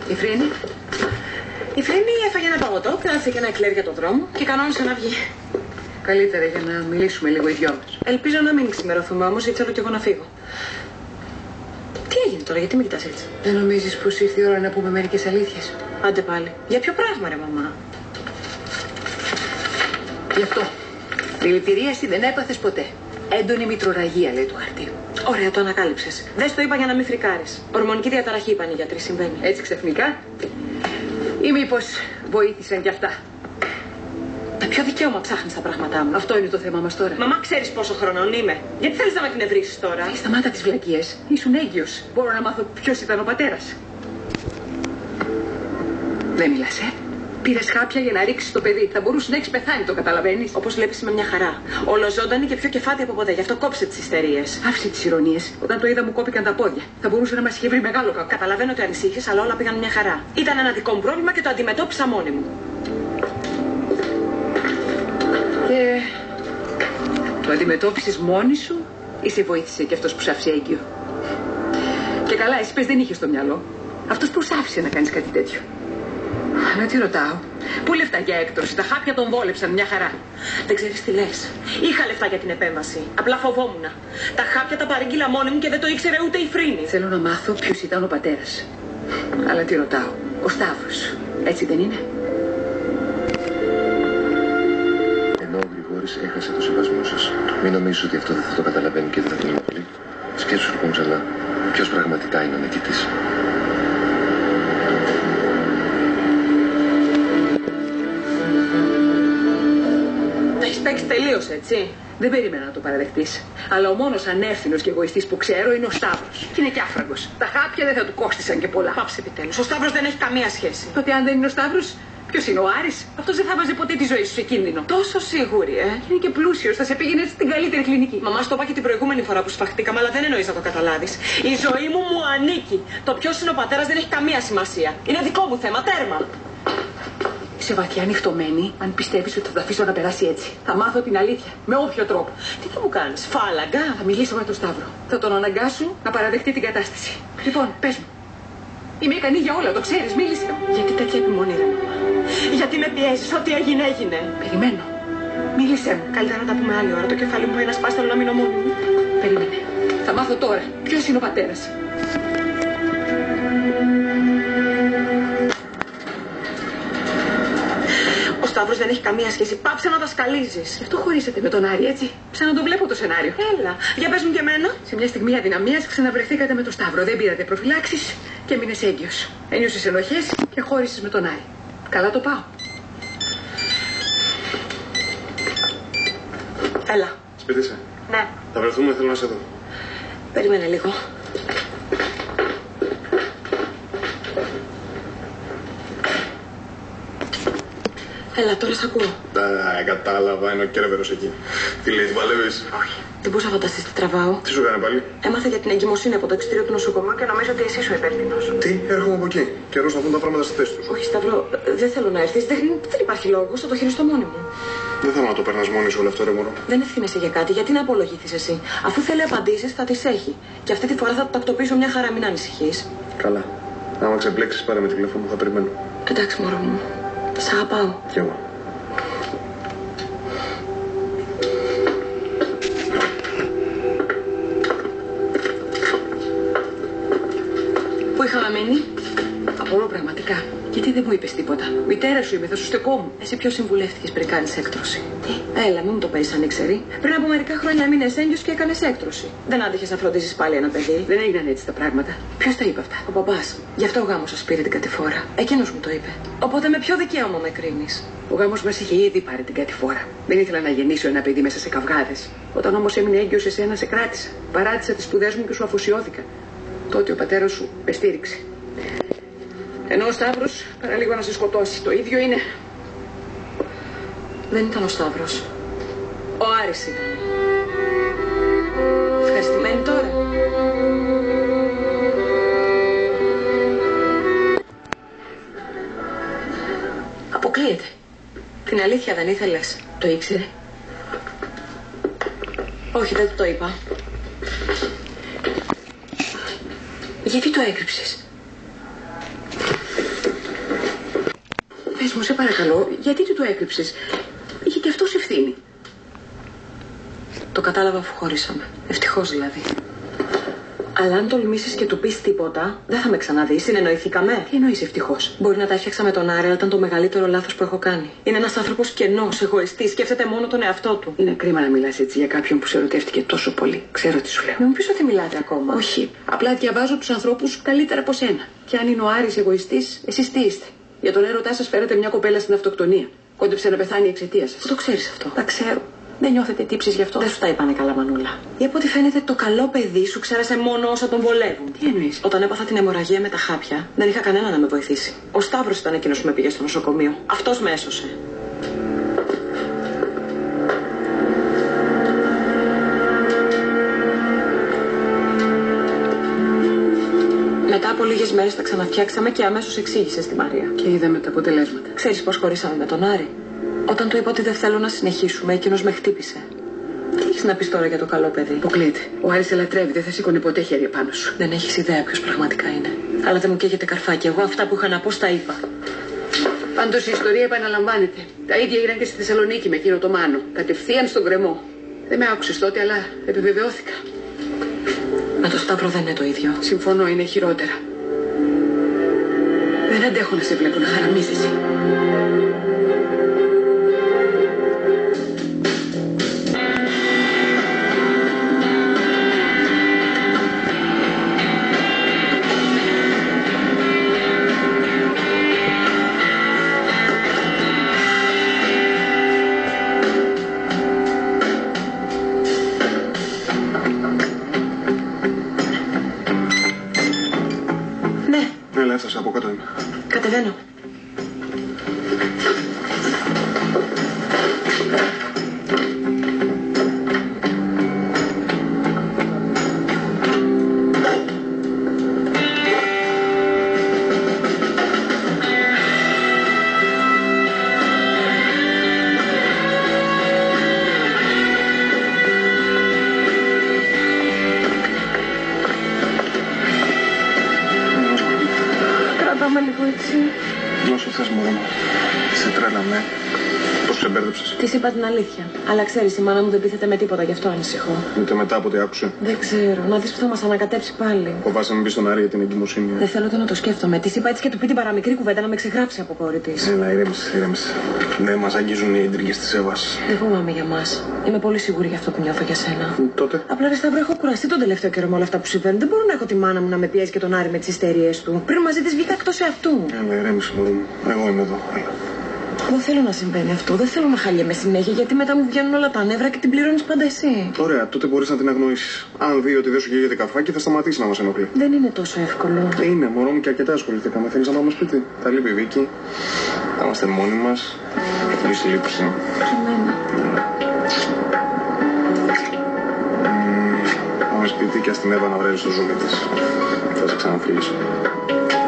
Η Φρίνη. Η Φρίνη έφαγε ένα παγωτό, κράτησε και ένα εκλέρ για το δρόμο και κανόνισε να βγει. Καλύτερα για να μιλήσουμε λίγο οι δυο μας. Ελπίζω να μην ξημερωθούμε όμως, γιατί θέλω κι εγώ να φύγω. Τι έγινε τώρα, γιατί με κοιτάς έτσι? Δεν νομίζεις πως ήρθε η ώρα να πούμε μερικές αλήθειες? Άντε πάλι. Για ποιο πράγμα, ρε μαμά? Γι' αυτό. Δηλητηρίαση δεν έπαθες ποτέ. Έντονη μητροραγία, λέει το χαρτί. Ωραία, το ανακάλυψες. Δεν στο είπα για να μην φρικάρεις. Ορμονική διαταραχή, είπαν οι γιατροί, συμβαίνει. Έτσι ξαφνικά. Ή μήπως βοήθησαν κι αυτά? Με ποιο δικαίωμα ψάχνεις τα πράγματά μου? Αυτό είναι το θέμα μας τώρα. Μαμά, ξέρεις πόσο χρονών είμαι. Γιατί θέλεις να με την ευρίσεις τώρα? Σταμάτα τις βλακίες. Ήσουν έγκυος. Μπορώ να μάθω ποιος ήταν ο πατέρας. Δεν μιλάς, Πήρες χάπια για να ρίξεις το παιδί. Θα μπορούσε να έχεις πεθάνει, το καταλαβαίνεις? Όπως βλέπεις, είμαι μια χαρά. Ολοζώντανη και πιο κεφάτη από ποτέ. Γι' αυτό κόψε τις ιστερίες. Άφησε τις ηρωνίες. Όταν το είδα, μου κόπηκαν τα πόδια. Θα μπορούσε να μας είχε βρει μεγάλο κακό. Καταλαβαίνω ότι ανησύχες, αλλά όλα πήγαν μια χαρά. Ήταν ένα δικό μου πρόβλημα και το αντιμετώπισα μόνη μου. Και το αντιμετώπισες μόνη σου ή σε βοήθησε και αυτός που σ' άφησε έγκυο? Και καλά, εσύ πες δεν είχες στο μυαλό. Αυτός που σ' άφησε να κάνεις κάτι τέτοιο? Αλλά τι ρωτάω, πού λεφτά για έκτρωση? Τα χάπια τον βόλεψαν μια χαρά. Δεν ξέρεις τι λες. Είχα λεφτά για την επέμβαση. Απλά φοβόμουν. Τα χάπια τα παρήγγειλα μόνη μου και δεν το ήξερε ούτε η Φρίνη. Θέλω να μάθω ποιος ήταν ο πατέρας. Αλλά τι ρωτάω, ο Σταύρος, έτσι δεν είναι? Ενώ ο Γρηγόρης έχασε το σεβασμό σας. Μην νομίζεις ότι αυτό δεν θα το καταλαβαίνει και δεν θα τον ενοχλεί. Σκέψου λοιπόν ξανά, ποιος πραγματικά είναι ο νικητής. Έχεις παίξει τελείως, έτσι. Δεν περίμενα να το παραδεχτείς. Αλλά ο μόνος ανεύθυνος και εγωιστής που ξέρω είναι ο Σταύρος. Και είναι και άφραγος. Τα χάπια δεν θα του κόστησαν και πολλά. Πάψε επιτέλους. Ο Σταύρος δεν έχει καμία σχέση. Τότε αν δεν είναι ο Σταύρος, ποιος είναι ο Άρης? Αυτός δεν θα βάζει ποτέ τη ζωή σου σε κίνδυνο. Τόσο σίγουρη, Είναι και πλούσιος, θα σε πήγαινε στην καλύτερη κλινική. Μαμά, στο είπα και την προηγούμενη φορά που σφαχτήκαμε, αλλά δεν εννοείς να το καταλάβεις. Η ζωή μου μου ανήκει. Το ποιος είναι ο πατέρας δεν έχει καμία σημασία. Είναι δικό μου θέμα, τέρμα. Είσαι βαθιά ανοιχτωμένη αν πιστεύεις ότι θα το αφήσω να περάσει έτσι. Θα μάθω την αλήθεια. Με όποιο τρόπο. Τι θα μου κάνεις, φάλαγγα? Θα μιλήσω με τον Σταύρο. Θα τον αναγκάσω να παραδεχτεί την κατάσταση. Λοιπόν, πες μου. Είμαι ικανή για όλα, το ξέρεις, μίλησε μου. Γιατί τέτοια επιμονή, ρε μαμά? Γιατί με πιέζεις, ό,τι έγινε, έγινε. Περιμένω. Μίλησε μου. Καλύτερα να τα πούμε άλλη ώρα. Το κεφάλι μου πάει να σπάσει, θέλω να μείνω μόνη μου. Περίμενε. Θα μάθω τώρα. Ποιος είναι ο πατέρας? Ο Σταύρος δεν έχει καμία σχέση. Πάψε να τα σκαλίζεις. Γι' αυτό χωρίσατε με τον Άρη, έτσι. Σαν να το βλέπω το σενάριο. Έλα, για πες μου και εμένα. Σε μια στιγμή αδυναμίας ξαναβρεθήκατε με τον Σταύρο. Δεν πήρατε προφυλάξεις και μείνες έγκυος. Ένιωσες ενοχές και χώρισες με τον Άρη. Καλά το πάω. Έλα. Σπίτι είσαι? Ναι. Θα βρεθούμε, θέλω να σε δω. Περίμενε λίγο. Έλα, τώρα σ' ακούω. Κατάλαβα, είναι ο Κέρβερος εκεί. Τι λέει, την παλεύεις? Όχι. Δεν μπορούσα να φανταστείς τι τραβάω. Τι σου έκανε πάλι? Έμαθα για την εγκυμοσύνη από το εξωτερικό του νοσοκομείου και νομίζω ότι εσύ είσαι ο υπεύθυνος. Τι, έρχομαι από εκεί. Καιρός να βγουν τα πράγματα στη θέση τους. Όχι, Σταύρο, δεν θέλω να έρθεις. Δεν υπάρχει λόγος. Θα το χειριστώ μόνη μου. Δεν θέλω να το παίρνεις μόνη σου όλο αυτό, ρε μωρό. Δεν ευθύνεσαι για κάτι. Γιατί να απολογηθείς εσύ? Αφού θέλει απαντήσεις, θα τις έχει. Και αυτή τη φορά θα το τακτοποιήσω μια χαρά, μην ανησυχείς. Καλά. Άμα ξεμπλέξεις, πάρε με τηλέφωνο, θα περιμένω. Εντάξει, μωρό μου. Σ' αγαπάω. Κι εγώ. Πού είχαμε μείνει? Απορώ πραγματικά. Γιατί δεν μου είπες τίποτα? Μητέρα σου είμαι, θα σου στεκόμουν. Εσύ ποιος συμβουλεύτηκες πριν κάνεις έκτρωση? Τι? Έλα, μην μου το παίζεις ανεξερή. Πριν από μερικά χρόνια έμεινες έγκυος και έκανες έκτρωση. Δεν άντυχες να φροντίζεις πάλι ένα παιδί. Δεν έγιναν έτσι τα πράγματα. Ποιος τα είπε αυτά? Ο μπαμπάς. Γι' αυτό ο γάμος σας πήρε την κατηφόρα. Εκείνος μου το είπε. Οπότε με ποιο δικαίωμα με κρίνεις? Ο γάμος μας είχε ήδη πάρει την κατηφόρα. Δεν ήθελα να γεννήσω ένα παιδί μέσα σε καυγάδες. Όταν όμως έμεινε έγκυος εσένα, σε κράτησα. Παράτησα τις σπουδές μου και σου αφοσιώθηκα. Τότε ο πατέρας σου με στήριξε. Ενώ ο Σταύρος παραλίγο να σε σκοτώσει. Το ίδιο είναι. Δεν ήταν ο Σταύρος. Ο Άρης ήταν. Ευχαριστημένη τώρα. Αποκλείεται. Την αλήθεια δεν ήθελες? Το ήξερε? Όχι, δεν του το είπα. Γιατί το έκρυψες? Πες μου, σε παρακαλώ, γιατί του το έκρυψες? Είχε και αυτός ευθύνη. Το κατάλαβα αφού χωρίσαμε. Ευτυχώς δηλαδή. Αλλά αν τολμήσεις και του πεις τίποτα, δεν θα με ξαναδείς. Συνεννοηθήκαμε. Τι εννοείς ευτυχώς? Μπορεί να τα έφτιαξα με τον Άρη, αλλά ήταν το μεγαλύτερο λάθος που έχω κάνει. Είναι ένας άνθρωπος κενός, εγωιστής, σκέφτεται μόνο τον εαυτό του. Είναι κρίμα να μιλάς έτσι για κάποιον που σε ερωτεύτηκε τόσο πολύ. Ξέρω τι σου λέω. Μην μου πεις ότι μιλάτε ακόμα. Όχι. Απλά διαβάζω τους ανθρώπους καλύτερα από σένα. Και αν είναι ο Άρης εγωιστής, εσείς τι είστε? Για τον έρωτά σας φέρατε μια κοπέλα στην αυτοκτονία. Κόντεψε να πεθάνει εξαιτία σας. Πού το ξέρεις αυτό? Τα ξέρω. Δεν νιώθετε τύψεις γι' αυτό? Δεν σου τα είπανε καλά, Μανούλα. Ή από ό,τι φαίνεται το καλό παιδί σου ξέρασε μόνο όσα τον βολεύουν. Τι εννοείς? Όταν έπαθα την αιμορραγία με τα χάπια, δεν είχα κανένα να με βοηθήσει. Ο Σταύρος ήταν εκείνος που με πήγε στο νοσοκομείο. Αυτός με έσωσε. Μετά από λίγες μέρες τα ξαναφτιάξαμε και αμέσως εξήγησε στη Μαρία. Και είδαμε τα αποτελέσματα. Ξέρεις πώς χωρίσαμε με τον Άρη? Όταν του είπα ότι δεν θέλω να συνεχίσουμε, εκείνος με χτύπησε. Τι έχεις να πεις τώρα για το καλό παιδί? Αποκλείεται. Ο Άρης σε λατρεύει, δεν θα σήκωνε ποτέ χέρι επάνω σου. Δεν έχεις ιδέα ποιος πραγματικά είναι. Αλλά δεν μου καίγεται καρφάκι. Εγώ αυτά που είχα να πω στα είπα. Πάντως η ιστορία επαναλαμβάνεται. Τα ίδια έγιναν και στη Θεσσαλονίκη με εκείνο το Μάνο. Κατευθείαν στον γκρεμό. Δεν με άκουσες τότε, αλλά επιβεβαιώθηκα. Με το Σταύρο δεν είναι το ίδιο. Συμφωνώ, είναι χειρότερα. Δεν αντέχω να σε βλέπω να χαραμίζεσαι. Έλα, έφτασα, από κάτω είμαι. Κατεβαίνω. Κρατάμε λίγο έτσι. Όσο θες, μωρό μου. Σε τρέλα, ναι. Πώς ξεμπέρδεψες? Της είπα την αλήθεια. Αλλά ξέρεις, η μάνα μου δεν πείθεται με τίποτα, γι' αυτό ανησυχώ. Ούτε μετά από ό,τι άκουσε. Δεν ξέρω. Να δεις που θα μας ανακατέψει πάλι. Φοβάσαι να μην πεις στον Άρη για την εγκυμοσύνη. Δεν θέλω ούτε να το σκέφτομαι. Της είπα έτσι και του πει την παραμικρή κουβέντα να με ξεγράψει από κόρη της. Έλα, ηρέμησε, ηρέμησε. Δεν μας αγγίζουν οι ίντριγες της Εύας. Δεν φοβάμαι για μας. Είμαι πολύ σίγουρη για αυτό που νιώθω για σένα. Τότε. Απλά ρε Σταύρο, έχω κουραστεί τον τελευταίο καιρό με όλα αυτά που συμβαίνουν. Δεν μπορώ να έχω τη μάνα μου να με πιέζει και τον Άρη με τις ιστερίες του. Πριν μαζί της βγήκα εκτός εαυτού. Έλα, ηρέμησε, μωρό μου. Εγώ είμαι εδώ. Έλα. Δεν θέλω να συμβαίνει αυτό. Δεν θέλω να χαλιέμαι συνέχεια γιατί μετά μου βγαίνουν όλα τα νεύρα και την πληρώνεις πάντα εσύ. Ωραία, τότε μπορείς να την αγνοήσεις. Αν δει ότι δεν σου καίγεται καφάκι, θα σταματήσει να μας ενοχλεί. Δεν είναι τόσο εύκολο. Είναι, μωρό μου, και αρκετά ασχοληθήκαμε. Θέλεις να πάμε σπίτι? Θα λείπει η Βίκη. Θα είμαστε μόνοι μας. Μη σε λείψει. Εμένα. Πάμε σπίτι και ας την Εύα να βρέλει στο ζουμί της. Θα σε ξαναφιλήσω.